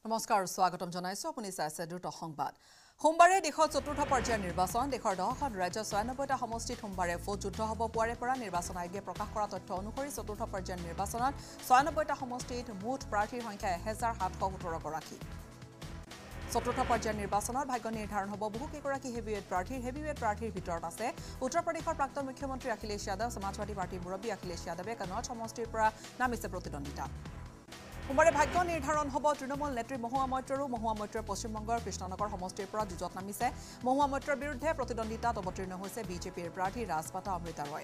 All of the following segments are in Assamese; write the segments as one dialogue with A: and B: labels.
A: নমস্কাৰ স্বাগতম জনাইছো আপুনি চাইছে দ্ৰুত সংবাদ সোমবাৰে দেশত চতুৰ্থ পৰ্যায়ৰ নিৰ্বাচন দেশৰ 10খন ৰাজ্য 96টা সমষ্টিত সোমবাৰে ভোট যুদ্ধ হ'ব পুৱাৰে পৰা নিৰ্বাচন আয়োগে প্ৰকাশ কৰা তথ্য অনুসৰি চতুৰ্থ পৰ্যায়ৰ নিৰ্বাচনত 96টা সমষ্টিত মুঠ প্ৰাৰ্থীৰ সংখ্যা 1717 গৰাকী চতুৰ্থ পৰ্যায়ৰ নিৰ্বাচনত ভাগ্য নিৰ্ধাৰণ হ'ব বহু কেইগৰাকী হেভিৱেট প্ৰাৰ্থীৰ ভিতৰত আছে উত্তৰ প্ৰদেশৰ প্ৰাক্তন মুখ্যমন্ত্ৰী অখিলেশ যাদৱ সমাজবাদী পাৰ্টিৰ মুৰব্বী অখিলেশ যাদৱে কনৌজ সমষ্টিৰ পৰা নামিছে প্ৰতিদ্বন্দ্বিতা সোমবাৰে ভাগ্য নিৰ্ধাৰণ হ'ব তৃণমূল নেত্ৰী মহুৱা মৈত্ৰই পশ্চিমবংগৰ কৃষ্ণনগৰ সমষ্টিৰ পৰা যুঁজত নামিছে মহুৱা মৈত্ৰৰ বিৰুদ্ধে প্ৰতিদ্বন্দ্বিতাত অৱতীৰ্ণ হৈছে বিজেপিৰ প্ৰাৰ্থী ৰাজপাতা অমৃতা ৰয়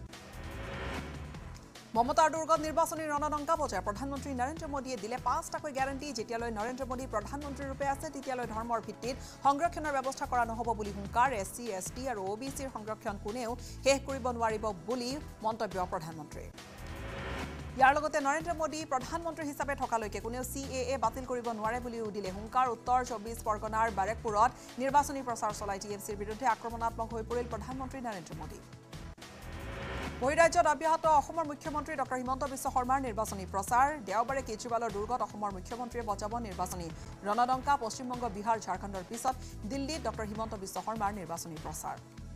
A: মমতাৰ দুৰ্গত নিৰ্বাচনী ৰণদংকা বজায় প্ৰধানমন্ত্ৰী নৰেন্দ্ৰ মোদীয়ে দিলে 5টাকৈ গ্যাৰাণ্টি যেতিয়ালৈ নৰেন্দ্ৰ মোদী প্ৰধানমন্ত্ৰী ৰূপে আছে তেতিয়ালৈ ধৰ্মৰ ভিত্তিত সংৰক্ষণৰ ব্যৱস্থা কৰা নহ'ব বুলি হুংকাৰ এছচি এছটি আৰু ওবিচিৰ সংৰক্ষণ কোনেও শেষ কৰিব নোৱাৰিব বুলি মন্তব্য প্ৰধানমন্ত্ৰীৰ ইয়াৰ লগতে নৰেন্দ্ৰ মোদী প্ৰধানমন্ত্ৰী হিচাপে থকালৈকে কোনেও CAA বাতিল কৰিব নোৱাৰে বুলি উদিলে হুংকাৰ উত্তৰ 24 পৰগনাৰ বাৰেকপুৰত নিৰ্বাচনী প্ৰচাৰ চলাই টিএমচিৰ বিৰুদ্ধে আক্ৰমণাত্মক হৈ পৰিল প্ৰধানমন্ত্ৰী নৰেন্দ্ৰ মোদী বহিৰাজ্যত অব্যাহত অসমৰ মুখ্যমন্ত্ৰী ডক্টৰ হিমন্ত বিশ্ব শৰ্মাৰ নিৰ্বাচনী প্ৰচাৰ দেওবাৰে কেজৰিৱালৰ দুৰ্গত অসমৰ মুখ্যমন্ত্ৰীয়ে বজাব নিৰ্বাচনী ৰণদংকা পশ্চিমবংগ বিহাৰ ঝাৰখণ্ডৰ পিছত দিল্লীত ডক্টৰ হিমন্ত বিশ্ব শৰ্মাৰ নিৰ্বাচনী প্ৰচাৰ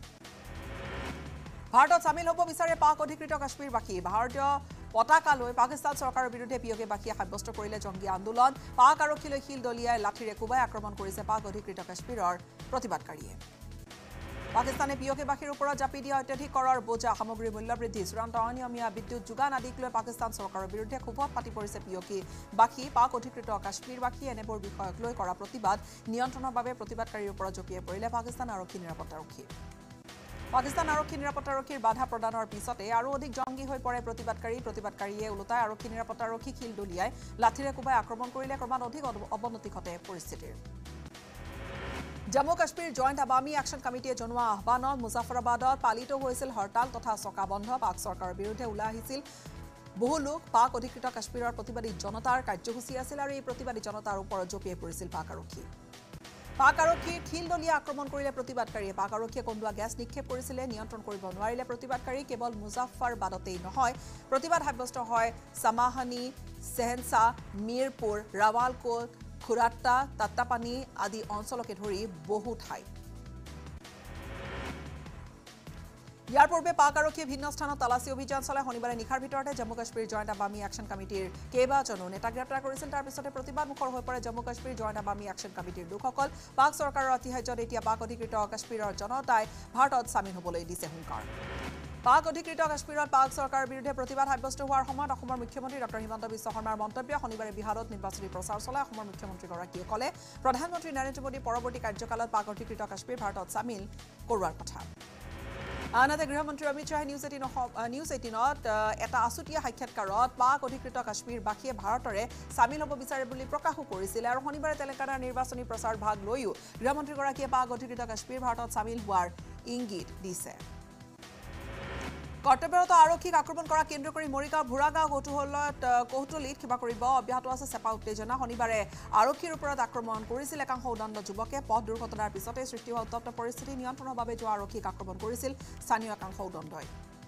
A: ভাৰতত সামিল হ'ব বিচাৰে পাক অধিকৃত কাশ্মীৰবাসী ভাৰতীয় পতাকা লৈ পাকিস্তান চৰকাৰৰ বিৰুদ্ধে বিয়োগবাসীয়ে সাব্যস্ত কৰিলে জংগী আন্দোলন পাক আৰক্ষীলৈ শিল দলিয়াই লাঠিৰে কোবাই আক্ৰমণ কৰিছে পাক অধিকৃত কাশ্মীৰৰ প্ৰতিবাদকাৰীয়ে পাকিস্তানে বিয়োগবাসীৰ ওপৰত জাপি দিয়া অত্যাধিক কৰৰ বোজা সামগ্ৰীৰ মূল্য বৃদ্ধি চূড়ান্ত অনিয়মীয়া বিদ্যুৎ যোগান আদিক লৈ পাকিস্তান চৰকাৰৰ বিৰুদ্ধে ক্ষোভত পাতি পৰিছে বিয়োগবাসী পাক অধিকৃত কাশ্মীৰবাসী এনেবোৰ বিষয়ক লৈ কৰা প্ৰতিবাদ নিয়ন্ত্ৰণৰ বাবে প্ৰতিবাদকাৰীৰ ওপৰত জঁপিয়াই পৰিলে পাকিস্তান আৰক্ষী নিৰাপত্তাৰক্ষীৰ বাধা প্ৰদানৰ পিছতে আৰু অধিক জংগী হৈ পৰে প্ৰতিবাদকাৰীয়ে ওলোটাই আৰক্ষী নিৰাপত্তাৰক্ষীক শিল দলিয়াই লাঠিৰে কোবাই আক্ৰমণ কৰিলে ক্ৰমাৎ অধিক অৱনতি ঘটে পৰিস্থিতিৰ জম্মু কাশ্মীৰ জইণ্ট আৱামী একশ্যন কমিটিয়ে জনোৱা আহ্বানত মুজাফৰাবাদত পালিত হৈছিল হৰতাল তথা চকা বন্ধ পাক চৰকাৰৰ বিৰুদ্ধে ওলাই আহিছিল বহু লোক পাক অধিকৃত কাশ্মীৰৰ প্ৰতিবাদী জনতাৰ কাৰ্যসূচী আছিল আৰু এই প্ৰতিবাদী জনতাৰ ওপৰত জঁপিয়াই পৰিছিল পাক আৰক্ষীৰ শিল দলিয়াই আক্ৰমণ কৰিলে প্ৰতিবাদকাৰীয়ে পাক আৰক্ষীয়ে কন্দুৱা গেছ নিক্ষেপ কৰিছিলে নিয়ন্ত্ৰণ কৰিব নোৱাৰিলে প্ৰতিবাদকাৰী কেৱল মুজাফৰবাদতেই নহয় প্ৰতিবাদ সাব্যস্ত হয় সামাহানী সেহেনসা মিৰপুৰ ৰাৱালকোট খুৰাট্টা তাত্তাপানী আদি অঞ্চলকে ধৰি বহু ঠাই ইয়াৰ পূৰ্বে পাক আৰক্ষীয়ে ভিন্ন স্থানত তালাচী অভিযান চলাই শনিবাৰে নিশাৰ ভিতৰতে জম্মু কাশ্মীৰ জইণ্ট আৱামী একশ্যন কমিটিৰ কেইবাজনো নেতা গ্ৰেপ্তাৰ কৰিছিল তাৰ পিছতে প্ৰতিবাদমুখৰ হৈ পৰে জম্মু কাশ্মীৰ জইণ্ট আৱামী একশ্যন কমিটিৰ লোকসকল পাক চৰকাৰৰ আতিশয্যত এতিয়া পাক অধিকৃত কাশ্মীৰৰ জনতাই ভাৰতত সামিল হ'বলৈ দিছে হুংকাৰ পাক অধিকৃত কাশ্মীৰত পাক চৰকাৰৰ বিৰুদ্ধে প্ৰতিবাদ সাব্যস্ত হোৱাৰ সময়ত অসমৰ মুখ্যমন্ত্ৰী ডক্টৰ হিমন্ত বিশ্ব শৰ্মাৰ মন্তব্য শনিবাৰে বিহাৰত নিৰ্বাচনী প্ৰচাৰ চলাই অসমৰ মুখ্যমন্ত্ৰীগৰাকীয়ে ক'লে প্ৰধানমন্ত্ৰী নৰেন্দ্ৰ মোদীৰ পৰৱৰ্তী কাৰ্যকালত পাক অধিকৃত কাশ্মীৰ ভাৰতত সামিল কৰোৱাৰ কথা আনহাতে গৃহমন্ত্ৰী অমিত শ্বাহে নিউজ 18ত এটা আছুতীয়া সাক্ষাৎকাৰত পাক অধিকৃত কাশ্মীৰবাসীয়ে ভাৰতৰে সামিল হ'ব বিচাৰে বুলি প্ৰকাশো কৰিছিল আৰু শনিবাৰে তেলেংগানাৰ নিৰ্বাচনী প্ৰচাৰ ভাগ লৈও গৃহমন্ত্ৰীগৰাকীয়ে পাক অধিকৃত কাশ্মীৰ ভাৰতত সামিল হোৱাৰ ইংগিত দিছে কৰ্তব্যৰত আৰক্ষীক আক্ৰমণ কৰা কেন্দ্ৰ কৰি মৰিগাঁও ভুৰাগাঁও কৌতুলিত কিবা কৰিব অব্যাহত আছে চেপা উত্তেজনা শনিবাৰে আৰক্ষীৰ ওপৰত আক্ৰমণ কৰিছিল একাংশ উদণ্ড যুৱকে পথ দুৰ্ঘটনাৰ পিছতে সৃষ্টি হোৱা উত্তপ্ত পৰিস্থিতি নিয়ন্ত্ৰণৰ বাবে যোৱা আৰক্ষীক আক্ৰমণ কৰিছিল স্থানীয় একাংশ উদণ্ডই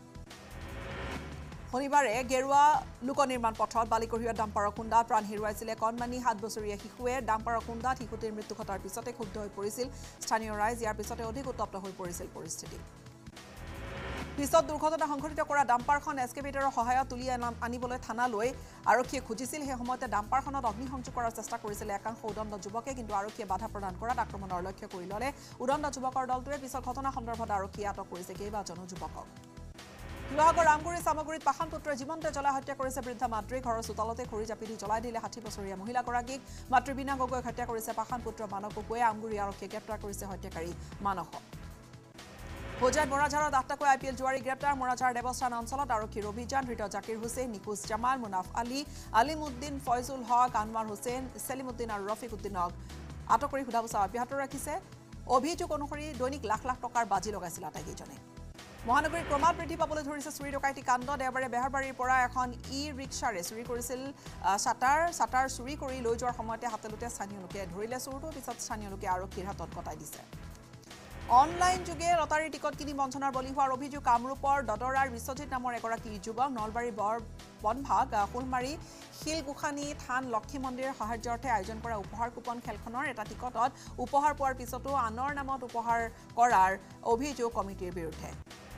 A: শনিবাৰে গেৰুৱা লোক নিৰ্মাণ পথত বালি কঢ়িওৱা ডাম্পাৰৰ খুন্দাত প্ৰাণ হেৰুৱাইছিলে কণমানি 7 বছৰীয়া শিশুৱে ডাম্পাৰৰ খুন্দাত শিশুটিৰ মৃত্যু ঘটাৰ পিছতে ক্ষুব্ধ হৈ পৰিছিল স্থানীয় ৰাইজ ইয়াৰ পিছতে অধিক উত্তপ্ত হৈ পৰিছিল পৰিস্থিতি পিছত দুৰ্ঘটনা সংঘটিত কৰা ডাম্পাৰখন এক্সকেভেটৰৰ সহায়ত তুলি আনিবলৈ থানালৈ আৰক্ষীয়ে খুজিছিল সেই সময়তে ডাম্পাৰখনত অগ্নিসংযোগ কৰাৰ চেষ্টা কৰিছিল একাংশ উদণ্ড যুৱকে কিন্তু আৰক্ষীয়ে বাধা প্ৰদান কৰাত আক্ৰমণৰ লক্ষ্য কৰি ল'লে উদণ্ড যুৱকৰ দলটোৱে পিছত ঘটনা সন্দৰ্ভত আৰক্ষীয়ে আটক কৰিছে কেইবাজনো যুৱকক শিৱসাগৰ ৰামগুৰি চামগুৰিত পাষাণ পুত্ৰই জীৱন্তে জ্বলাই হত্যা কৰিছে বৃদ্ধা মাতৃ ঘৰৰ চোতালতে খৰি জাপি দি জ্বলাই দিলে 60 বছৰীয়া মহিলাগৰাকীক মাতৃ বীণা গগৈক হত্যা কৰিছে পাষাণ পুত্ৰ মানস গগৈয়ে আমগুৰি আৰক্ষীয়ে গ্ৰেপ্তাৰ কৰিছে হত্যাকাৰী মানসক হোজাইত মৰাঝাৰত 8টাকৈ IPL জুৱাৰী গ্ৰেপ্তাৰ মৰাঝাৰ দেৱস্থান অঞ্চলত আৰক্ষীৰ অভিযান ধৃত জাকিৰ হুছেইন নিকুজ জামাল মুনাফ আলী আলিমুদ্দিন ফয়জুল হক আনৱাৰ হুছেইন সেলিমুদ্দিন আৰু ৰফিক উদ্দিনক আটক কৰি সোধা-পোছা অব্যাহত ৰাখিছে অভিযোগ অনুসৰি দৈনিক লাখ লাখ টকাৰ বাজি লগাইছিল আটাইকেইজনে মহানগৰীত ক্ৰমাৎ বৃদ্ধি পাবলৈ ধৰিছে চুৰি ডকাইতি কাণ্ড দেওবাৰে বেহাৰবাৰীৰ পৰা এখন ৰিক্সাৰে চুৰি কৰিছিল চাটাৰ চুৰি কৰি লৈ যোৱাৰ সময়তে হাতেলোতে স্থানীয় লোকে ধৰিলে চোৰটো পিছত স্থানীয় লোকে আৰক্ষীৰ হাতত গতাই দিছে অনলাইন যোগে লটাৰী টিকট কিনি বঞ্চনাৰ বলি হোৱাৰ অভিযোগ কামৰূপৰ দদৰাৰ বিশ্বজিৎ নামৰ এগৰাকী যুৱক নলবাৰী বনভাগ ফুলমাৰী শিলগোসানী থান লক্ষী মন্দিৰ সাহায্যাৰ্থে আয়োজন কৰা উপহাৰ কুপন খেলখনৰ এটা টিকটত উপহাৰ পোৱাৰ পিছতো আনৰ নামত উপহাৰ কৰাৰ অভিযোগ কমিটিৰ বিৰুদ্ধে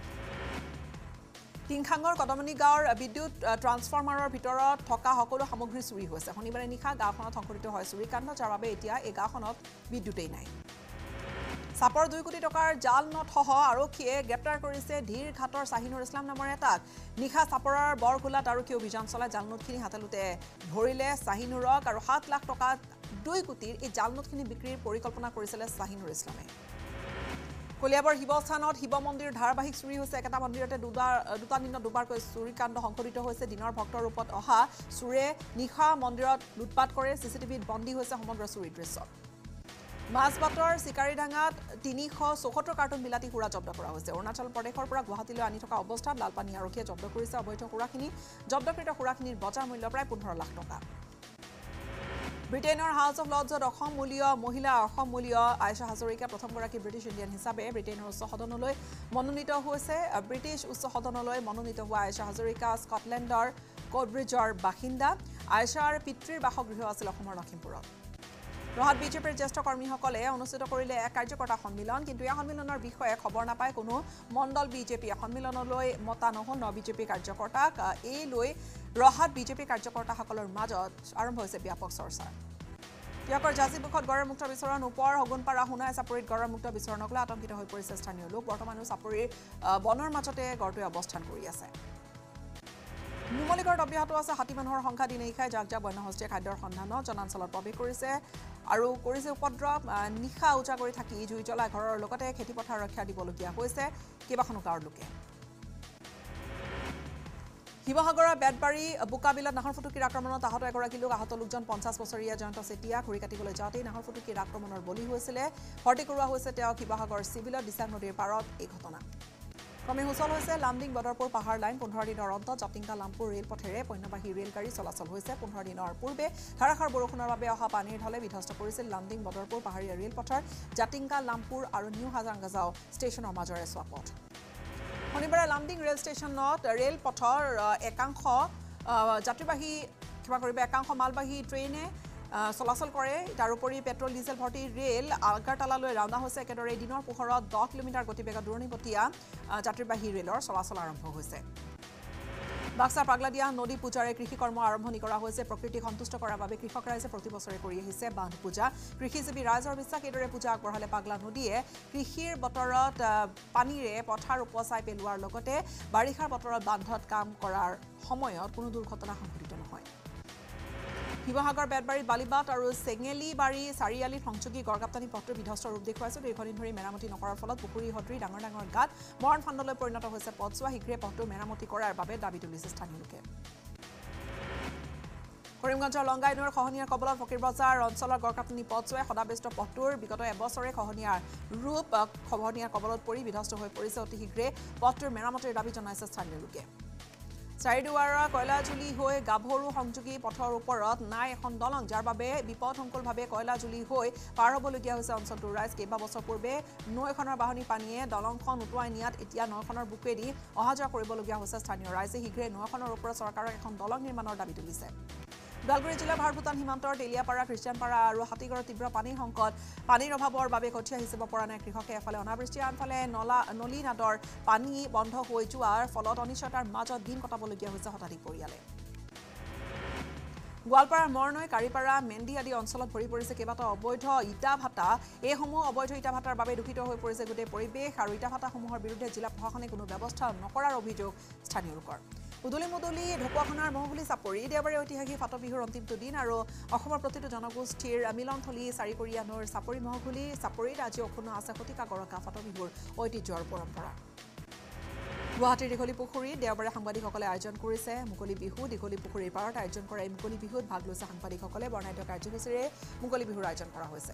A: টিংখাঙৰ কদমনি গাঁৱৰ বিদ্যুৎ ট্ৰান্সফৰ্মাৰৰ ভিতৰত থকা সকলো সামগ্ৰী চুৰি হৈছে শনিবাৰে নিশা গাঁওখনত সংঘটিত হয় চুৰিকাণ্ড যাৰ বাবে এতিয়া এই গাঁওখনত বিদ্যুতেই নাই সাপৰ 2 কোটি টকাৰ জাল নথহ আৰক্ষীয়ে গ্ৰেপ্তাৰ কৰিছে ধীৰ ঘাটৰ শাহিনুৰ ইছলাম নামৰ এটাক নিশা সাপৰৰ বৰখোলাত আৰক্ষী অভিযান চলাই জাল নোটখিনি হাতেলুতে ধৰিলে শাহিনুৰক আৰু 7 লাখ টকা 2 কোটিৰ এই জাল নোটখিনি বিক্ৰীৰ পৰিকল্পনা কৰিছিল শাহিনুৰ ইছলামে কলিয়াবৰ শিৱস্থানত শিৱ মন্দিৰ ধাৰাবাহিক চুৰি হৈছে একেটা মন্দিৰতে দুটা দিনত দুবাৰকৈ চুৰিকাণ্ড সংঘটিত হৈছে দিনৰ ভক্তৰ ৰূপত অহা চুৰে নিশা মন্দিৰত লুটপাট কৰে চিচিটিভিত বন্দী হৈছে সমগ্ৰ চুৰি দৃশ্য মাছবাটৰ চিকাৰীডাঙাত 374 কাৰ্টুন বিলাতী সুৰা জব্দ কৰা হৈছে অৰুণাচল প্ৰদেশৰ পৰা গুৱাহাটীলৈ আনি থকা অৱস্থাত লালপানী আৰক্ষীয়ে জব্দ কৰিছে অবৈধ সুৰাখিনি জব্দকৃত সুৰাখিনিৰ বজাৰ মূল্য প্ৰায় 15 লাখ টকা ব্ৰিটেইনৰ হাউচ অফ লৰ্ডছত মহিলা অসম মূলীয় আয়েশা হাজৰিকা প্ৰথমগৰাকী ব্ৰিটিছ ইণ্ডিয়ান হিচাপে ব্ৰিটেইনৰ উচ্চ সদনলৈ মনোনীত হৈছে ব্ৰিটিছ উচ্চ সদনলৈ মনোনীত হোৱা আয়েশা হাজৰিকা স্কটলেণ্ডৰ কোডব্ৰিজৰ বাসিন্দা আয়েশাৰ পিতৃৰ বাসগৃহ আছিল অসমৰ লখিমপুৰত ৰহাত বিজেপিৰ জ্যেষ্ঠ কৰ্মীসকলে অনুষ্ঠিত কৰিলে এক কাৰ্যকৰ্তা সন্মিলন কিন্তু এই সন্মিলনৰ বিষয়ে খবৰ নাপায় কোনো মণ্ডল বিজেপি সন্মিলনলৈ মতা নহল বিজেপি কাৰ্যকৰ্তাক এই লৈ ৰহাত বিজেপি কাৰ্যকৰ্তাসকলৰ মাজত আৰম্ভ হৈছে ব্যাপক চৰ্চা ইয়াকৰ জাজিবুখত গড়ৰ মুক্ত বিচৰণ ওপৰ হগুনপাৰা হুনাই চাপৰিত গড়ৰ মুক্ত বিচৰণক লৈ আতংকিত হৈ পৰিছে স্থানীয় লোক বৰ্তমানো চাপৰিৰ বনৰ মাজতে গড়টোৱে অৱস্থান কৰি আছে নুমলীগড়ত অব্যাহত আছে হাতী মানুহৰ সংখ্যা দিনে নিশাই জাক বন্যহস্তীয়ে খাদ্যৰ সন্ধানত জনাঞ্চলত প্ৰৱেশ কৰিছে আৰু কৰিছে উপদ্ৰৱ নিশা উজাগৰি থাকি জুই জ্বলা ঘৰৰ লগতে খেতিপথাৰ ৰক্ষা দিবলগীয়া হৈছে কেইবাখনো গাঁৱৰ লোকে শিৱসাগৰৰ বেতবাৰী বোকাবিলত নাহৰ ফুটুকীৰ আক্ৰমণত আহত এগৰাকী লোক আহত লোকজন 50 বছৰীয়া জয়ন্ত চেতিয়া ঘূৰি কাটিবলৈ যাওঁতেই নাহৰ ফুটুকীৰ আক্ৰমণৰ বলি হৈছিলে ভৰ্তি কৰোৱা হৈছে তেওঁ শিৱসাগৰ চিভিলত দিচাং নদীৰ পাৰত এই ঘটনা ক্ৰমে সুচল হৈছে লামডিং বদৰপুৰ পাহাৰ লাইন 15 দিনৰ অন্তত জাতিংগা লামপুৰ ৰেলপথেৰে পণ্যবাহী ৰেলগাড়ী চলাচল হৈছে 15 দিনৰ পূৰ্বে ধাৰাসাৰ বৰষুণৰ বাবে অহা পানীৰ ঢলে বিধ্বস্ত কৰিছিল লামডিং বদৰপুৰ পাহাৰীয়া ৰেলপথৰ জাতিংগা লামপুৰ আৰু নিউ হাজাংগাজাও ষ্টেচনৰ মাজৰে চোৱাপথ শনিবাৰে লামডিং ৰেল ষ্টেচনত ৰেলপথৰ একাংশ যাত্ৰীবাহী একাংশ মালবাহী ট্ৰেইনে চলাচল কৰে তাৰোপৰি পেট্ৰল ডিজেল ভৰ্তি ৰেল আগাৰতালালৈ ৰাওনা হৈছে একেদৰে দিনৰ পোহৰত 10 কিলোমিটাৰ গতিবেগত দূৰণিবতীয়া যাত্ৰীবাহী ৰেলৰ চলাচল আৰম্ভ হৈছে বাক্সাৰ পাগলাদিয়া নদী পূজাৰে কৃষি কৰ্ম আৰম্ভণি কৰা হৈছে প্ৰকৃতিক সন্তুষ্ট কৰাৰ বাবে কৃষক ৰাইজে প্ৰতি বছৰে কৰি আহিছে বান্ধ পূজা কৃষিজীৱী ৰাইজৰ বিশ্বাস এইদৰে পূজা আগবঢ়ালে পাগলা নদীয়ে কৃষিৰ বতৰত পানীৰে পথাৰ উপচাই পেলোৱাৰ লগতে বাৰিষাৰ বতৰত বান্ধত কাম কৰাৰ সময়ত কোনো দুৰ্ঘটনা সংঘটিত নহয় শিৱসাগৰ বেতবাৰীত বালিবাট আৰু চেঙেলিবাৰী চাৰিআলিত সংযোগী গড়গাপ্তানি পথটোৰ বিধ্বস্ত ৰূপ দেখুৱাইছে দীৰ্ঘদিন ধৰি মেৰামতি নকৰাৰ ফলত পুখুৰী সদৃ ডাঙৰ গাঁত মৰণ ফাণ্ডলৈ পৰিণত হৈছে পথছোৱা শীঘ্ৰে পথটো মেৰামতি কৰাৰ বাবে দাবী তুলিছে স্থানীয় লোকে কৰিমগঞ্জৰ লংগাইনৈৰ খহনীয়াৰ কবলত ফকিৰ বজাৰ অঞ্চলৰ গড়কাপ্তানি পথছোৱাই সদাব্যস্ত পথটোৰ বিগত এবছৰে খহনীয়াৰ কবলত পৰি বিধ্বস্ত হৈ পৰিছে অতি শীঘ্ৰে পথটোৰ মেৰামতিৰ দাবী জনাইছে স্থানীয় লোকে চাৰিদুৱাৰা কয়লাজুলি হৈ গাভৰু সংযোগী পথৰ ওপৰত নাই এখন দলং যাৰ বাবে বিপদসংকুলভাৱে কয়লাজুলি হৈ পাৰ হ'বলগীয়া হৈছে অঞ্চলটোৰ ৰাইজ কেইবা বছৰ পূৰ্বে নৈখনৰ বাহনী পানীয়ে দলংখন উটুৱাই নিয়াত এতিয়া নৈখনৰ বুকুৱেদি অহা যোৱা কৰিবলগীয়া হৈছে স্থানীয় ৰাইজে শীঘ্ৰে নৈখনৰ ওপৰত চৰকাৰক এখন দলং নিৰ্মাণৰ দাবী তুলিছে গোৱালগুৰি জিলাৰ ভাৰভূটান সীমান্তৰ তেলিয়াপাৰা খ্ৰীষ্টিয়ানপাৰা আৰু হাতীগড়ৰ তীব্ৰ পানীৰ সংকট পানীৰ অভাৱৰ বাবে কঠীয়া সিঁচিব পৰা নাই কৃষকে এফালে অনাবৃষ্টি আনফালে নলী নাদৰ পানী বন্ধ হৈ যোৱাৰ ফলত অনিশ্চয়তাৰ মাজত দিন কটাবলগীয়া হৈছে শতাধিক পৰিয়ালে গোৱালপাৰাৰ মৰনৈ কাৰিপাৰা মেন্দি আদি অঞ্চলত ভৰি পৰিছে কেইবাটাও অবৈধ ইটা ভাটা এইসমূহ অবৈধ ইটা ভাটাৰ বাবে দূষিত হৈ পৰিছে গোটেই পৰিৱেশ আৰু ইটা ভাটাসমূহৰ বিৰুদ্ধে জিলা প্ৰশাসনে কোনো ব্যৱস্থা নকৰাৰ অভিযোগ স্থানীয় লোকৰ উদুলি ঢকুৱাখানাৰ মহগুলি চাপৰি দেওবাৰে ঐতিহাসিক ফাট বিহুৰ অন্তিমটো দিন আৰু অসমৰ প্ৰতিটো জনগোষ্ঠীৰ মিলনথলী চাৰিকৰীয়া নৈৰ চাপৰি মহগুলি চাপৰিত আজি অক্ষুণ্ণ আছে শতিকা গৰকা ফাট বিহুৰ ঐতিহ্য আৰু পৰম্পৰা গুৱাহাটীৰ দীঘলী পুখুৰীত দেওবাৰে সাংবাদিকসকলে আয়োজন কৰিছে মুকলি বিহু দীঘলী পুখুৰীৰ পাৰত আয়োজন কৰা এই মুকলি বিহুত ভাগ লৈছে সাংবাদিকসকলে বৰ্ণাঢ্য কাৰ্যসূচীৰে মুকলি বিহুৰ আয়োজন কৰা হৈছে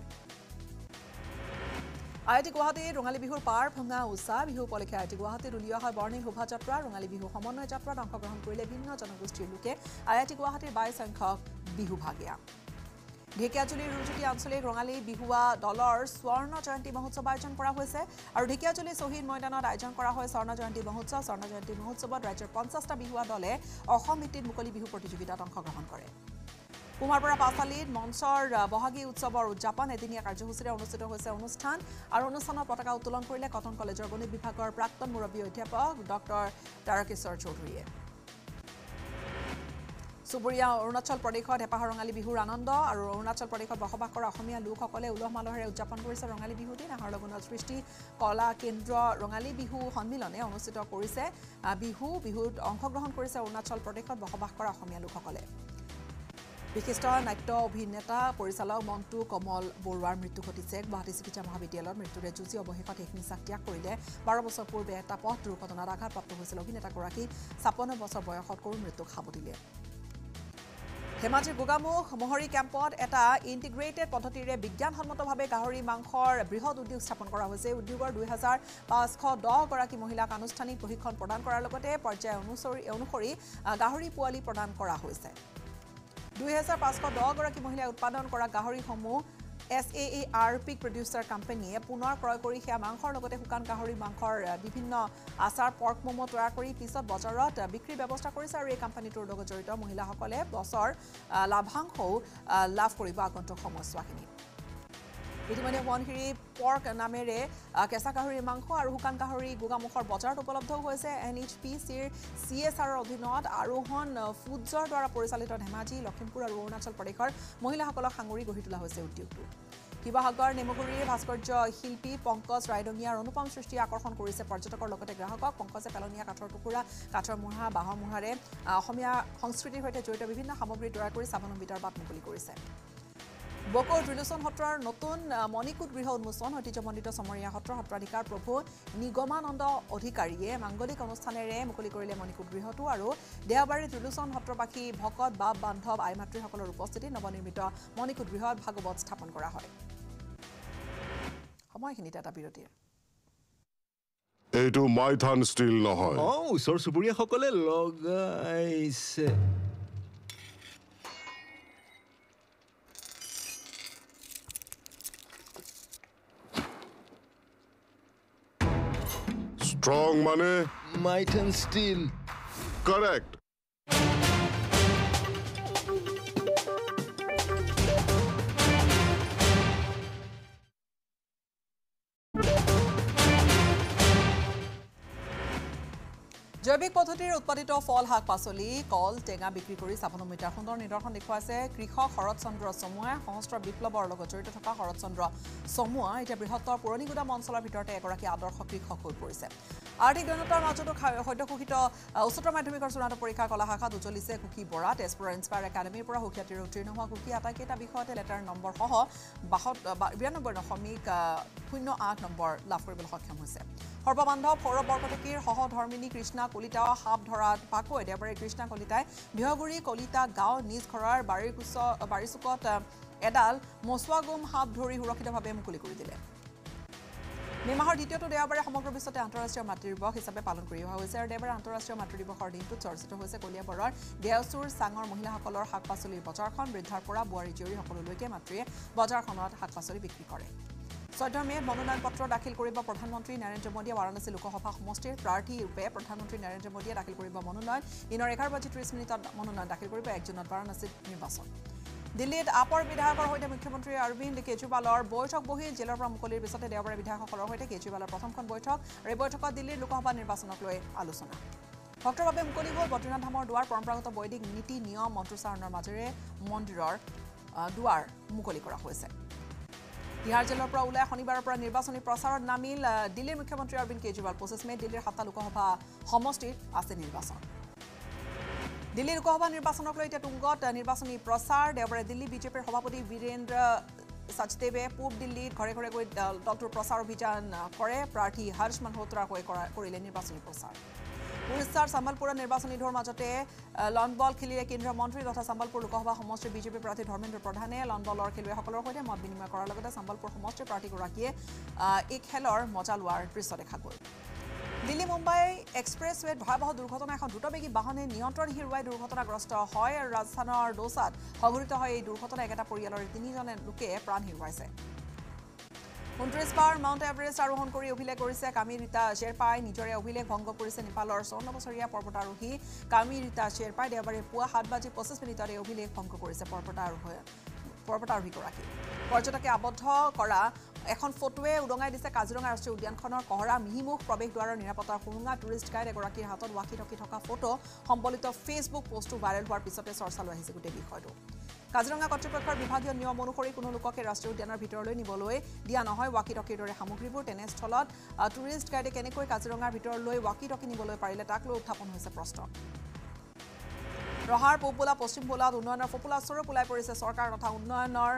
A: আইটি গুৱাহাটীত ৰঙালী বিহুৰ পাৰ ভঙা উষা বিহু উপলক্ষে আইটি গুৱাহাটীত উলিওৱা হয় বৰ্ণিল শোভাযাত্ৰা ৰঙালী বিহু সমন্বয় যাত্ৰাত অংশগ্ৰহণ কৰিলে ভিন্ন জনগোষ্ঠীৰ লোকে আইটি গুৱাহাটীৰ 22 সংখ্যক বিহু ভাগিয়া ঢেকিয়াজুলিৰ ৰুজুতি আঞ্চলিক ৰঙালী বিহুৱা দলৰ স্বৰ্ণ জয়ন্তী মহোৎসৱ আয়োজন কৰা হৈছে আৰু ঢেকিয়াজুলি শ্বহীদ ময়দানত আয়োজন কৰা হয় স্বৰ্ণ জয়ন্তী মহোৎসৱত ৰাজ্যৰ 50টা বিহুৱা দলে অসম ভিত্তিত মুকলি বিহু প্ৰতিযোগিতাত অংশগ্ৰহণ কৰে কুমাৰপাৰা পাছালিত মঞ্চৰ বহাগী উৎসৱৰ উদযাপন এদিনীয়া কাৰ্যসূচীৰে অনুষ্ঠিত হৈছে অনুষ্ঠান আৰু অনুষ্ঠানত পতাকা উত্তোলন কৰিলে কটন কলেজৰ গণিত বিভাগৰ প্ৰাক্তন মুৰব্বী অধ্যাপক ডক্টৰ তাৰকেশ্বৰ চৌধুৰীয়ে সুবুৰীয়া অৰুণাচল প্ৰদেশত হেপাহৰ ৰঙালী বিহুৰ আনন্দ আৰু অৰুণাচল প্ৰদেশত বসবাস কৰা অসমীয়া লোকসকলে উলহ মালহেৰে উদযাপন কৰিছে ৰঙালী বিহু দিন আহাৰ লগুণত সৃষ্টি কলা কেন্দ্ৰ ৰঙালী বিহু সন্মিলনে অনুষ্ঠিত কৰিছে বিহুত অংশগ্ৰহণ কৰিছে অৰুণাচল প্ৰদেশত বসবাস কৰা অসমীয়া লোকসকলে বিশিষ্ট নাট্য অভিনেতা পৰিচালক মন্টু কমল বৰুৱাৰ মৃত্যু ঘটিছে গুৱাহাটী চিকিৎসা মহাবিদ্যালয়ত মৃত্যুৰে যুঁজি অৱশেষত শেষ নিশ্বাস ত্যাগ কৰিলে 12 বছৰ পূৰ্বে এটা পথ দুৰ্ঘটনাত আঘাতপ্ৰাপ্ত হৈছিল অভিনেতাগৰাকী 56 বছৰ বয়সত কৰুণ মৃত্যুক সাৱটিলে ধেমাজিৰ গোগামুখ মহৰী কেম্পত এটা ইণ্টিগ্ৰেটেড পদ্ধতিৰে বিজ্ঞানসন্মতভাৱে গাহৰি মাংসৰ বৃহৎ উদ্যোগ স্থাপন কৰা হৈছে উদ্যোগৰ 2510 গৰাকী মহিলাক আনুষ্ঠানিক প্ৰশিক্ষণ প্ৰদান কৰাৰ লগতে পৰ্যায় অনুসৰি গাহৰি পোৱালি প্ৰদান কৰা হৈছে 2510 গৰাকী মহিলাই উৎপাদন কৰা গাহৰিসমূহ SAAR পিক প্ৰডিউচাৰ কোম্পানীয়ে পুনৰ ক্ৰয় কৰি সেয়া মাংসৰ লগতে শুকান গাহৰি মাংসৰ বিভিন্ন আচাৰ পৰ্ক মমো তৈয়াৰ কৰি পিছত বজাৰত বিক্ৰীৰ ব্যৱস্থা কৰিছে আৰু এই কোম্পানীটোৰ লগত জড়িত মহিলাসকলে বছৰ লাভাংশও লাভ কৰিব আগন্তুক সময়ছোৱাখিনি ইতিমধ্যে বনহিৰি পৰ্ক নামেৰে কেঁচা গাহৰিৰ মাংস আৰু শুকান গাহৰি গোগামুখৰ বজাৰত উপলব্ধ হৈছে NHPCৰ CSRৰ অধীনত আৰোহণ ফুডছৰ দ্বাৰা পৰিচালিত ধেমাজি লখিমপুৰ আৰু অৰুণাচল প্ৰদেশৰ মহিলাসকলক সাঙুৰি গঢ়ি তোলা হৈছে উদ্যোগটো শিৱসাগৰ নেমুগুৰিৰ ভাস্কৰ্য শিল্পী পংকজ ৰায়ডঙিয়াৰ অনুপম সৃষ্টি আকৰ্ষণ কৰিছে পৰ্যটকৰ লগতে গ্ৰাহকক পংকজে পেলনীয়া কাঠৰ টুকুৰা কাঠৰ মুঢ়া বাঁহৰ মুঢ়াৰে অসমীয়া সংস্কৃতিৰ সৈতে জড়িত বিভিন্ন সামগ্ৰী তৈয়াৰ কৰি স্বাৱলম্বিতাৰ বাট মুকলি কৰিছে বকো ত্ৰিলোচন সত্ৰৰ নতুন মণিকূট গৃহ উন্মোচন ঐতিহ্যমণ্ডিত চমৰীয়া সত্ৰাধিকাৰ প্ৰভু নিগমানন্দ অধিকাৰীয়ে মাংগলিক অনুষ্ঠানেৰে মুকলি কৰিলে মণিকূট গৃহটো আৰু দেওবাৰে ত্ৰিলোচন সত্ৰবাসী ভকত বাপ বান্ধৱ আই মাতৃসকলৰ উপস্থিতিত নৱনিৰ্মিত মণিকূট গৃহত ভাগৱত স্থাপন কৰা হয় সময়খিনিত এটা বিৰতিৰ
B: এইটো মাইথান ষ্টিল নহয়
C: ওচৰ চুবুৰীয়াসকলে লগাইছে
B: Strong money?
C: Mighten steel.
B: Correct.
A: জৈৱিক পদ্ধতিৰে উৎপাদিত ফল শাক পাচলি কল টেঙা বিক্ৰী কৰি স্বাৱলম্বিতাৰ সুন্দৰ নিদৰ্শন দেখুৱাইছে কৃষক শৰৎচন্দ্ৰ চমুৱাই সহস্ৰ বিপ্লৱৰ লগত জড়িত থকা শৰৎচন্দ্ৰ চমুৱা এতিয়া বৃহত্তৰ পুৰণি গুদাম অঞ্চলৰ ভিতৰতে এগৰাকী আদৰ্শ কৃষক হৈ পৰিছে আৰ্থিক দৈন্যতাৰ মাজতো সদ্যঘোষিত উচ্চতৰ মাধ্যমিকৰ চূড়ান্ত পৰীক্ষাৰ কলা শাখাত উজ্জ্বলিছে কুকি বৰা তেজপুৰৰ ইনস্পায়াৰ একাডেমীৰ পৰা সুখ্যাতিৰে উত্তীৰ্ণ হোৱা কুকি আটাইকেইটা বিষয়তে লেটাৰ নম্বৰ সহ 92.08 নম্বৰ লাভ কৰিবলৈ সক্ষম হৈছে সৰ্ববান্ধৱ সৌৰভ বৰকটকীৰ সহধৰ্মিনী কৃষ্ণা কলিতা সাপ ধৰাত পাকৈ দেওবাৰে কৃষ্ণা কলিতাই বিহগুৰি কলিতা গাঁও নিজ ঘৰৰ বাৰীচুকত এডাল মচুৱাগুম সাপ ধৰি সুৰক্ষিতভাৱে মুকলি কৰি দিলে মে মাহৰ দ্বিতীয়টো দেওবাৰে সমগ্ৰ বিশ্বতে আন্তঃৰাষ্ট্ৰীয় মাতৃ দিৱস হিচাপে পালন কৰি অহা হৈছে আৰু দেওবাৰে আন্তঃৰাষ্ট্ৰীয় মাতৃ দিৱসৰ দিনটোত চৰ্চিত হৈছে কলিয়াবৰৰ দেওচুৰ চাঙৰ মহিলাসকলৰ শাক পাচলিৰ বজাৰখন বৃদ্ধাৰ পৰা বোৱাৰী জীয়ৰী সকলোলৈকে মাতৃয়ে বজাৰখনত শাক পাচলি বিক্ৰী কৰে 14 মেত মনোনয়ন পত্ৰ দাখিল কৰিব প্ৰধানমন্ত্ৰী নৰেন্দ্ৰ মোদীয়ে বাৰাণসী লোকসভা সমষ্টিৰ প্ৰাৰ্থী ৰূপে প্ৰধানমন্ত্ৰী নৰেন্দ্ৰ মোদীয়ে দাখিল কৰিব মনোনয়ন দিনৰ 11:30 মনোনয়ন দাখিল কৰিব 1 জুনত বাৰাণসীত নিৰ্বাচন দিল্লীত আপৰ বিধায়কৰ সৈতে মুখ্যমন্ত্ৰী অৰবিন্দ কেজৰিৱালৰ বৈঠক বহিল জেলৰ পৰা মুকলিৰ পিছতে দেওবাৰে বিধায়কসকলৰ সৈতে কেজৰিৱালৰ প্ৰথমখন বৈঠক আৰু এই বৈঠকত দিল্লীৰ লোকসভা নিৰ্বাচনক লৈ আলোচনা ভক্তৰ বাবে মুকলি হ'ল বদ্ৰীনাথ ধামৰ দুৱাৰ পৰম্পৰাগত বৈদিক নীতি নিয়ম মন্ত্ৰোচ্চাৰণৰ মাজেৰে মন্দিৰৰ দুৱাৰ মুকলি কৰা হৈছে বিহাৰ জেলৰ পৰা ওলাই শনিবাৰৰ পৰা নিৰ্বাচনী প্ৰচাৰত নামিল দিল্লীৰ মুখ্যমন্ত্ৰী অৰবিন্দ কেজৰিৱাল 25 মেত দিল্লীৰ 7টা লোকসভা সমষ্টিত আছে নিৰ্বাচন দিল্লী লোকসভা নিৰ্বাচনক লৈ এতিয়া তুংগত নিৰ্বাচনী প্ৰচাৰ দেওবাৰে দিল্লী বিজেপিৰ সভাপতি বীৰেন্দ্ৰ সচদেৱে পূব দিল্লীত ঘৰে ঘৰে গৈ দলটোৰ প্ৰচাৰ অভিযান কৰে প্ৰাৰ্থী হৰ্ষ মালহোত্ৰাৰ হৈ কৰিলে নিৰ্বাচনী প্ৰচাৰ উৰিষ্যাৰ সম্বলপুৰৰ নিৰ্বাচনী ঢৌৰ মাজতে লনবল খেলিলে কেন্দ্ৰীয় মন্ত্ৰী তথা সম্বলপুৰ লোকসভা সমষ্টিৰ বিজেপি প্ৰাৰ্থী ধৰ্মেন্দ্ৰ প্ৰধানে লনবলৰ খেলুৱৈসকলৰ সৈতে মত বিনিময় কৰাৰ লগতে সম্বলপুৰ সমষ্টিৰ প্ৰাৰ্থীগৰাকীয়ে এই খেলৰ মজা লোৱাৰ দৃশ্য দেখা গ'ল দিল্লী মুম্বাই এক্সপ্ৰেছৱেত ভয়াবহ দুৰ্ঘটনা এখন দ্ৰুতবেগী বাহনে নিয়ন্ত্ৰণ হেৰুৱাই দুৰ্ঘটনাগ্ৰস্ত হয় আৰু ৰাজস্থানৰ দোসাত সংঘটিত হয় এই দুৰ্ঘটনা একেটা পৰিয়ালৰ 3জন লোকে প্ৰাণ হেৰুৱাইছে 29 বাৰ মাউণ্ট এভাৰেষ্ট আৰোহণ কৰি অভিলেখ কৰিছে কামি ৰীতা শ্বেৰপাই নিজৰে অভিলেখ ভংগ কৰিছে নেপালৰ 54 বছৰীয়া পৰ্বতাৰোহী কামি ৰীতা শ্বেৰপাই দেওবাৰে পুৱা 7:25 এই অভিলেখ ভংগ কৰিছে পৰ্বতাৰোহীগৰাকী পৰ্যটকে আবদ্ধ কৰা এখন ফটোৱে উদঙাই দিছে কাজিৰঙা ৰাষ্ট্ৰীয় উদ্যানখনৰ কহৰা মিহিমুখ প্ৰৱেশ দ্বাৰৰ নিৰাপত্তাৰ সুৰুঙা টুৰিষ্ট গাইড এগৰাকীৰ হাতত ৱাকি-টকি থকা ফটো সম্বলিত ফেচবুক পোষ্টটো ভাইৰেল হোৱাৰ পিছতে চৰ্চালৈ আহিছে গোটেই বিষয়টো কাজিৰঙা কৰ্তৃপক্ষৰ বিভাগীয় নিয়ম অনুসৰি কোনো লোককে ৰাষ্ট্ৰীয় উদ্যানৰ ভিতৰলৈ নিবলৈ দিয়া নহয় ৱাকি-টকিৰ দৰে সামগ্ৰীবোৰ তেনেস্থলত টুৰিষ্ট গাইডে কেনেকৈ কাজিৰঙাৰ ভিতৰলৈ ৱাকি-টকি নিবলৈ পাৰিলে তাক লৈ উত্থাপন হৈছে প্ৰশ্ন ৰহাৰ পূববোলা পশ্চিম বোলাত উন্নয়নৰ ফপুলা স্বৰূপ ওলাই পৰিছে চৰকাৰ তথা উন্নয়নৰ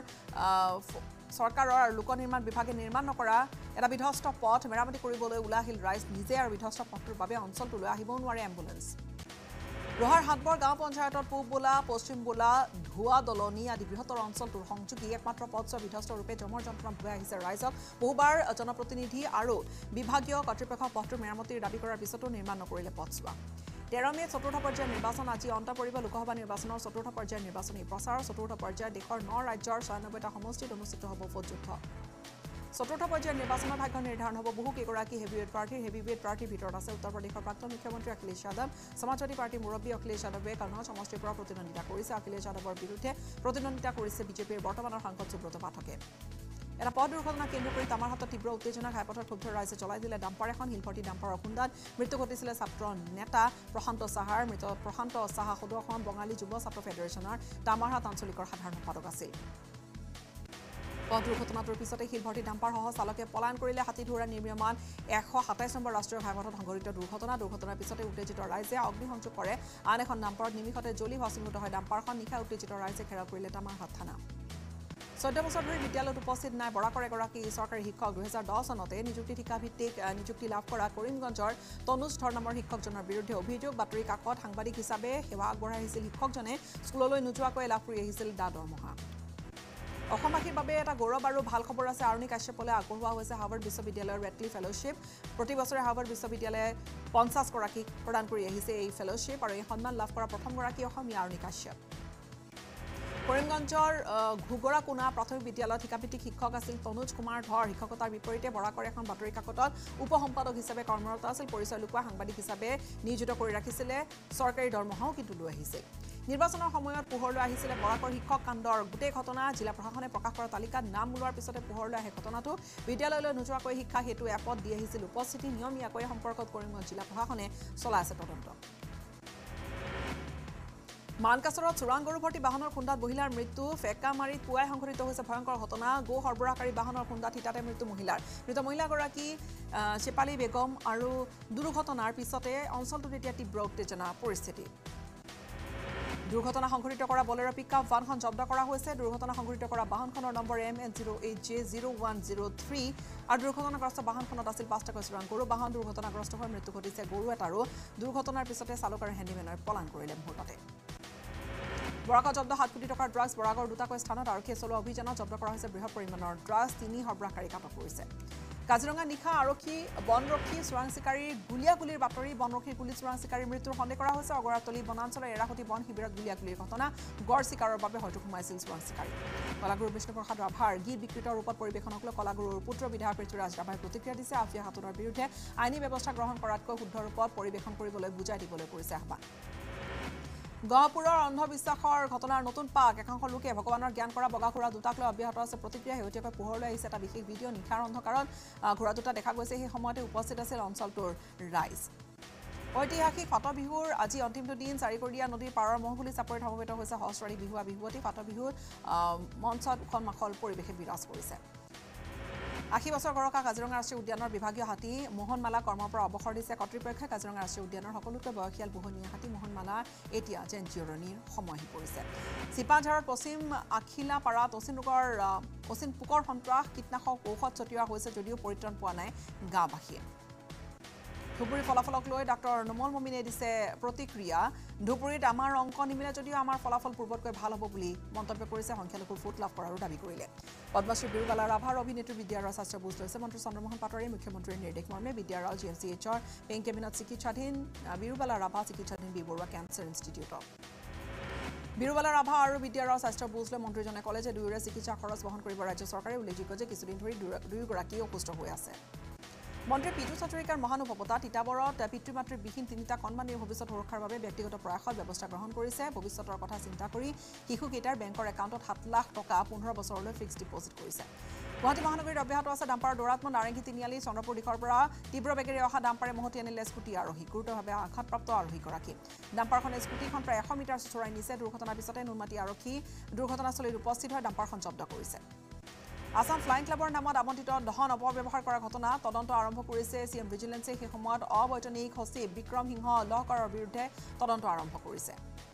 A: চৰকাৰৰ আৰু লোক নিৰ্মাণ বিভাগে নিৰ্মাণ নকৰা এটা বিধ্বস্ত পথ মেৰামতি কৰিবলৈ ওলাই আহিল ৰাইজ নিজে আৰু বিধ্বস্ত পথটোৰ বাবে অঞ্চলটোলৈ আহিবও নোৱাৰে এম্বুলেন্স ৰহাৰ হাটবৰ গাঁও পঞ্চায়তৰ পূববোলা পশ্চিম বোলা ধোৱা দলনি আদি বৃহত্তৰ অঞ্চলটোৰ সংযোগী একমাত্ৰ পথছোৱা বিধ্বস্ত ৰূপে জমৰ যন্ত্ৰণা ভুৱাই আহিছে ৰাইজক বহুবাৰ জনপ্ৰতিনিধি আৰু বিভাগীয় কৰ্তৃপক্ষক পথটোৰ মেৰামতিৰ দাবী কৰাৰ পিছতো নিৰ্মাণ নকৰিলে পথছোৱা 13 মেত চতুৰ্থ পৰ্যায়ৰ নিৰ্বাচন আজি অন্ত পৰিব লোকসভা নিৰ্বাচনৰ চতুৰ্থ পৰ্যায়ৰ নিৰ্বাচনী প্ৰচাৰ চতুৰ্থ পৰ্যায়ৰ দেশৰ 9 ৰাজ্যৰ 96টা সমষ্টিত অনুষ্ঠিত হ'ব ভোটযুদ্ধ চতুৰ্থ পৰ্যায়ৰ নিৰ্বাচনৰ ভাগ্য নিৰ্ধাৰণ হ'ব বহু কেইগৰাকী হেভিৱেট প্ৰাৰ্থীৰ ভিতৰত আছে উত্তৰ প্ৰদেশৰ প্ৰাক্তন মুখ্যমন্ত্ৰী অখিলেশ যাদৱ সমাজবাদী পাৰ্টীৰ মুৰব্বী অখিলেশ যাদৱে কৰ্ণাটক সমষ্টিৰ পৰা প্ৰতিদ্বন্দ্বিতা কৰিছে অখিলেশ যাদৱৰ বিৰুদ্ধে প্ৰতিদ্বন্দ্বিতা কৰিছে বিজেপিৰ বৰ্তমানৰ সাংসদ সুব্ৰত পাঠকে এটা পথ দুৰ্ঘটনা কেন্দ্ৰ কৰি তামাৰহাটত তীব্ৰ উত্তেজনা ঘাইপথত ক্ষুব্ধ ৰাইজে চলাই দিলে ডাম্পাৰ এখন শিলভৰ্তি ডাম্পাৰৰ খুন্দাত মৃত্যু ঘটিছিলে ছাত্ৰ নেতা প্ৰশান্ত সাহাৰ মৃত প্ৰশান্ত সাহা সদৌ অসম বঙালী যুৱ ছাত্ৰ ফেডাৰেশ্যনৰ তামাৰহাট আঞ্চলিকৰ সাধাৰণ সম্পাদক আছিল পথ দুৰ্ঘটনাটোৰ পিছতে শিলভৰ্তি ডাম্পাৰসহ চালকে পলায়ন কৰিলে হাতীধোৰা নিৰ্মীয়মান 127 নম্বৰ ৰাষ্ট্ৰীয় ঘাইপথত সংঘটিত দুৰ্ঘটনাৰ পিছতে উত্তেজিত ৰাইজে অগ্নিসংযোগ কৰে আন এখন ডাম্পাৰত নিমিষতে জ্বলি ভস্মীভূত হয় ডাম্পাৰখন নিশা উত্তেজিত ৰাইজে ঘেৰাও কৰিলে তামাৰহাট থানা 14 বছৰ ধৰি বিদ্যালয়ত উপস্থিত নাই বৰাকৰ এগৰাকী চৰকাৰী শিক্ষক 2010 চনতে নিযুক্তি ঠিকাভিত্তিক নিযুক্তি লাভ কৰা কৰিমগঞ্জৰ তনুজ ধৰ নামৰ শিক্ষকজনৰ বিৰুদ্ধে অভিযোগ বাতৰি কাকত সাংবাদিক হিচাপে সেৱা আগবঢ়াই আহিছিল শিক্ষকজনে স্কুললৈ নোযোৱাকৈ লাভ কৰি আহিছিল দৰমহা অসমবাসীৰ বাবে এটা গৌৰৱ আৰু ভাল খবৰ আছে আৰুণী কাশ্যপলৈ আগবঢ়োৱা হৈছে হাৰ্ভাৰ্ড বিশ্ববিদ্যালয়ৰ ৰেটলি ফেলোশ্বিপ প্ৰতি বছৰে হাৰ্ভাৰ্ড বিশ্ববিদ্যালয়ে 50 গৰাকীক প্ৰদান কৰি আহিছে এই ফেলোশ্বিপ আৰু এই সন্মান লাভ কৰা প্ৰথমগৰাকী অসমীয়া আৰুণী কাশ্যপ কৰিমগঞ্জৰ ঘুগৰাকোনা প্ৰাথমিক বিদ্যালয়ত শিক্ষাভিত্তিক শিক্ষক আছিল তনুজ কুমাৰ ধৰ শিক্ষকতাৰ বিপৰীতে বৰাকৰ এখন বাতৰি কাকতত উপ সম্পাদক হিচাপে কৰ্মৰত আছিল পৰিচয় লুকুৱা সাংবাদিক হিচাপে নিয়োজিত কৰি ৰাখিছিলে চৰকাৰী দৰমহাও কিন্তু লৈ আহিছিল নিৰ্বাচনৰ সময়ত পোহৰলৈ আহিছিলে বৰাকৰ শিক্ষক কাণ্ডৰ গোটেই ঘটনা জিলা প্ৰশাসনে প্ৰকাশ কৰা তালিকাত নাম ওলোৱাৰ পিছতে পোহৰলৈ আহে ঘটনাটো বিদ্যালয়লৈ নোযোৱাকৈ শিক্ষা হেতু এপত দি আহিছিল উপস্থিতি নিয়মীয়াকৈ সম্পৰ্কত কৰিমগঞ্জ জিলা প্ৰশাসনে চলাই আছে তদন্ত মানকাছৰত চোৰাং গৰু ভৰ্তি বাহনৰ খুন্দাত মহিলাৰ মৃত্যু ফেকামাৰীত পুৱাই সংঘটিত হৈছে ভয়ংকৰ ঘটনা গো সৰবৰাহকাৰী বাহনৰ খুন্দাত হিতাতে মৃত্যু মহিলাৰ মৃত মহিলাগৰাকী চেপালী বেগম আৰু দুৰ্ঘটনাৰ পিছতে অঞ্চলটোত এতিয়া তীব্ৰ উত্তেজনা পৰিস্থিতি দুৰ্ঘটনা সংঘটিত কৰা বলেৰো পিকআপ ভানখন জব্দ কৰা হৈছে দুৰ্ঘটনা সংঘটিত কৰা বাহনখনৰ নম্বৰ MN08J0103 আৰু দুৰ্ঘটনাগ্ৰস্ত বাহনখনত আছিল 5টাকৈ চোৰাং গৰু বাহন দুৰ্ঘটনাগ্ৰস্ত হৈ মৃত্যু ঘটিছে গৰু এটাৰো দুৰ্ঘটনাৰ পিছতে চালক আৰু হেণ্ডিমেনৰ পলায়ন কৰিলে মুহূৰ্ততে বৰাকৰ জব্দ 7 কোটি টকাৰ ড্ৰাগছ বৰাকৰ দুটাকৈ স্থানত আৰক্ষীয়ে চলোৱা অভিযানত জব্দ কৰা হৈছে বৃহৎ পৰিমাণৰ ড্ৰাগছ 3 সৰবৰাহকাৰীক আটক কৰিছে কাজিৰঙা নিশা আৰক্ষী বনৰক্ষী চোৰাং চিকাৰীৰ গুলিয়াগুলিৰ বাতৰি বনৰক্ষীৰ গুলি চোৰাং চিকাৰীৰ মৃত্যুৰ সন্দেহ কৰা হৈছে অগৰাতলী বনাঞ্চলৰ এৰাহতি বন শিবিৰত গুলিয়াগুলিৰ ঘটনা গড় চিকাৰৰ বাবে হয়তো সোমাইছিল চোৰাং চিকাৰী কলাগুৰু বিষ্ণুপ্ৰসাদ ৰাভাৰ গীত বিকৃত ৰূপত পৰিৱেশনক লৈ কলাগুৰুৰ পুত্ৰ বিধায়ক পৃথ্বীৰাজ ৰাভাই প্ৰতিক্ৰিয়া দিছে আফিয়া খাতুনৰ বিৰুদ্ধে আইনী ব্যৱস্থা গ্ৰহণ কৰাতকৈ শুদ্ধ ৰূপত পৰিৱেশন কৰিবলৈ বুজাই দিবলৈ কৰিছে আহ্বান গহপুৰৰ অন্ধবিশ্বাসৰ ঘটনাৰ নতুন পাক একাংশ লোকে ভগৱানৰ জ্ঞান কৰা বগা ঘোঁৰা দুটাক লৈ অব্যাহত আছে প্ৰতিক্ৰিয়া শেহতীয়াকৈ পোহৰলৈ আহিছে এটা বিশেষ ভিডিঅ' নিশাৰ অন্ধকাৰত ঘোঁৰা দুটা দেখা গৈছে সেই সময়তে উপস্থিত আছিল অঞ্চলটোৰ ৰাইজ ঐতিহাসিক ফাট বিহুৰ আজি অন্তিমটো দিন চাৰিকৰীয়া নদীৰ পাৰৰ মহগুলি চাপৰিত সমবেত হৈছে সহস্ৰাৰী বিহুৱা বিহুৱতী ফাট বিহুৰ মঞ্চত উখল মাখল পৰিৱেশে বিৰাজ কৰিছে 80 বছৰ গৰকা কাজিৰঙা ৰাষ্ট্ৰীয় উদ্যানৰ বিভাগীয় হাতী মোহনমালা কৰ্মৰ পৰা অৱসৰ দিছে কৰ্তৃপক্ষই কাজিৰঙা ৰাষ্ট্ৰীয় উদ্যানৰ সকলোতকৈ বয়সীয়াল পোহনীয়া হাতী মোহনমালা এতিয়া যেন জিৰণিৰ সময় আহি পৰিছে চিপাঝাৰত পশ্চিম আখিলাপাৰাত অচিন পোকৰ সন্ত্ৰাস কীটনাশক ঔষধ ছটিওৱা হৈছে যদিও পৰিত্ৰাণ পোৱা নাই গাঁওবাসীয়ে ধুবুৰী ফলাফলক লৈ ডাক্তৰ নোমল মমিনে দিছে প্ৰতিক্ৰিয়া ধুবুৰীত আমাৰ অংক নিমিলে যদিও আমাৰ ফলাফল পূৰ্বতকৈ ভাল হ'ব বুলি মন্তব্য কৰিছে সংখ্যালঘুৰ ভোট লাভ কৰাৰো দাবী কৰিলে পদ্মশ্ৰী বিৰুবালা ৰাভাৰ অভিনেত্ৰী বিদ্যাৰাও স্বাস্থ্য বুজ লৈছে মন্ত্ৰী চন্দ্ৰমোহন পাটোৱাৰীয়ে মুখ্যমন্ত্ৰীৰ নিৰ্দেশ মৰ্মে বিদ্যাৰাও GMCHৰ পেইং কেবিনত চিকিৎসাধীন বিৰুবালা ৰাভা চিকিৎসাধীন বি বৰুৱা কেঞ্চাৰ ইনষ্টিটিউটত বিৰুবালা ৰাভা আৰু বিদ্যাৰাও স্বাস্থ্য বুজ লৈ মন্ত্ৰীজনে ক'লে যে দুয়োৰে চিকিৎসা খৰচ বহন কৰিব ৰাজ্য চৰকাৰে উল্লেখযোগ্য যে কিছুদিন ধৰি দুয়োগৰাকী অসুস্থ হৈ আছে মন্ত্ৰী পিজু চতুৰিকাৰ মহানুভৱতা তিতাবৰত পিতৃ মাতৃৰ বিহীন তিনিটা কণমানিৰ ভৱিষ্যত সুৰক্ষাৰ বাবে ব্যক্তিগত প্ৰয়াসত ব্যৱস্থা গ্ৰহণ কৰিছে ভৱিষ্যতৰ কথা চিন্তা কৰি শিশুকেইটাৰ বেংকৰ একাউণ্টত 7 লাখ টকা 15 বছৰলৈ ফিক্সড ডিপজিট কৰিছে গুৱাহাটী মহানগৰীত অব্যাহত আছে ডাম্পাৰৰ দৌৰাত্মা নাৰেংগী তিনিআলি চন্দ্ৰপুৰ দিশৰ পৰা তীব্ৰ বেগেৰে অহা ডাম্পাৰে মহতি আনিলে স্কুটি আৰোহী গুৰুতৰভাৱে আঘাতপ্ৰাপ্ত আৰোহীগৰাকী ডাম্পাৰখনে স্কুটিখন প্ৰায় 100 মিটাৰ চোঁচৰাই নিছে দুৰ্ঘটনাৰ পিছতে নুনমাটি আৰক্ষী দুৰ্ঘটনাস্থলীত উপস্থিত হৈ ডাম্পাৰখন জব্দ কৰিছে আসাম ফ্লাইং ক্লাবৰ নামত আমন্ত্ৰিত ধন অপব্যৱহাৰ কৰাৰ ঘটনা তদন্ত আৰম্ভ কৰিছে চিএম ভিজিলেন্সে সেই সময়ত অবৈতনিক সচিব বিক্ৰম সিংহ লহকৰৰ বিৰুদ্ধে তদন্ত আৰম্ভ কৰিছে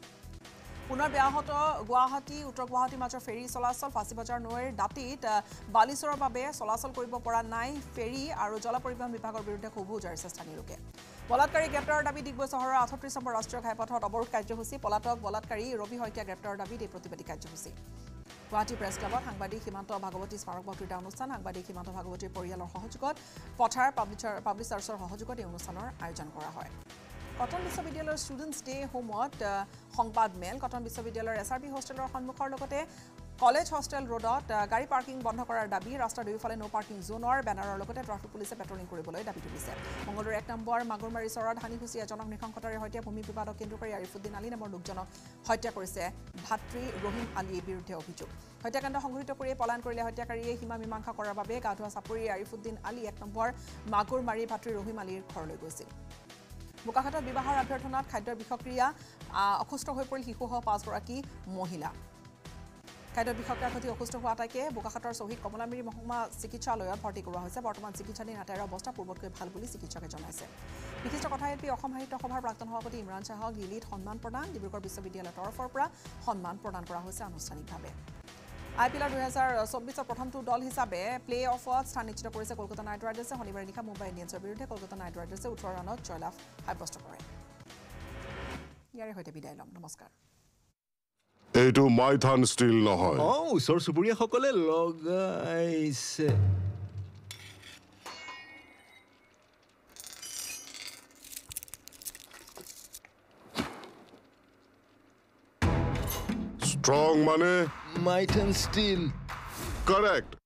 A: পুনৰ ব্যাহত গুৱাহাটী উত্তৰ গুৱাহাটীৰ মাজৰ ফেৰী চলাচল ফাঁচীবজাৰ নৈৰ দাঁতিত বালিচৰৰ বাবে চলাচল কৰিব পৰা নাই ফেৰী আৰু জল পৰিবহণ বিভাগৰ বিৰুদ্ধে ক্ষোভ উজাৰিছে স্থানীয় লোকে বলাৎকাৰী গ্ৰেপ্তাৰৰ দাবী ডিগবৈ চহৰৰ 38 নম্বৰ ৰাষ্ট্ৰীয় ঘাইপথত অৱৰোধ কাৰ্যসূচী পলাতক বলাৎকাৰী ৰবি শইকীয়া গ্ৰেপ্তাৰৰ দাবীত এই প্ৰতিবাদী কাৰ্যসূচী গুৱাহাটী প্ৰেছ ক্লাবত সাংবাদিক সীমান্ত ভাগৱতী স্মাৰক বক্তৃতা অনুষ্ঠান সাংবাদিক সীমান্ত ভাগৱতীৰ পৰিয়ালৰ সহযোগত পথাৰ পাব্লিচাৰ্ছৰ সহযোগত এই অনুষ্ঠানৰ আয়োজন কৰা হয় কটন বিশ্ববিদ্যালয়ৰ ষ্টুডেণ্টছ ডে হোমত সংবাদ মেল কটন বিশ্ববিদ্যালয়ৰ SRB হোষ্টেলৰ সন্মুখৰ লগতে কলেজ হোষ্টেল ৰোডত গাড়ী পাৰ্কিং বন্ধ কৰাৰ দাবী ৰাস্তাৰ দুয়োফালে নো পাৰ্কিং জোনৰ বেনাৰৰ লগতে ট্ৰাফিক পুলিচে পেট্ৰলিং কৰিবলৈ দাবী তুলিছে মংগলদৈৰ 1 নম্বৰ মাগুৰমাৰী চৰত হানিখুচি এজনক নৃশংসতাৰে হত্যা ভূমি বিবাদক কেন্দ্ৰ কৰি আৰিফুদ্দিন আলী নামৰ লোকজনক হত্যা কৰিছে ভাতৃ ৰহিম আলীৰ বিৰুদ্ধে অভিযোগ হত্যাকাণ্ড সংঘটিত কৰি পলায়ন কৰিলে হত্যাকাৰীয়ে সীমা মীমাংসা কৰাৰ বাবে গাধোৱা চাপৰি আৰিফুদ্দিন আলী 1 নম্বৰ মাগুৰমাৰী ভাতৃ ৰহিম আলীৰ ঘৰলৈ গৈছিল বোকাখাটত বিবাহৰ অভ্যৰ্থনাত খাদ্যৰ বিষক্ৰিয়া অসুস্থ হৈ পৰিল শিশুসহ 5 গৰাকী মহিলা খাদ্যৰ বিষক্ৰিয়াৰ সৈতে অসুস্থ হোৱা আটাইকে বোকাখাটৰ শ্বহীদ কমলামিৰি মহকুমা চিকিৎসালয়ত ভৰ্তি কৰোৱা হৈছে বৰ্তমান চিকিৎসাধীন আটাইৰ অৱস্থা পূৰ্বতকৈ ভাল বুলি চিকিৎসকে জনাইছে বিশিষ্ট কথাশিল্পী অসম সাহিত্য সভাৰ প্ৰাক্তন সভাপতি ইমৰান শ্বাহক গিলিত সন্মান প্ৰদান ডিব্ৰুগড় বিশ্ববিদ্যালয়ৰ তৰফৰ পৰা সন্মান প্ৰদান কৰা হৈছে আনুষ্ঠানিকভাৱে IPL 2024 প্ৰথমটো দল হিচাপে প্লে অফত স্থান নিশ্চিত কৰিছে কলকাতা নাইট ৰাইডাৰ্ছে শনিবাৰে নিশা মুম্বাই ইণ্ডিয়ানছৰ বিৰুদ্ধে কলকাতা নাইট ৰাইডাৰ্ছে 18 ৰানত জয়লাভ সাব্যস্ত কৰে ইয়াৰে সৈতে বিদায় লম নমস্কাৰ
B: এইটো মাইথান ষ্টিল নহয়
C: ওচৰ চুবুৰীয়াসকলে লগাইছে
B: ষ্ট্ৰং মানে
C: মাইথান ষ্টিল
B: কাৰেক্ট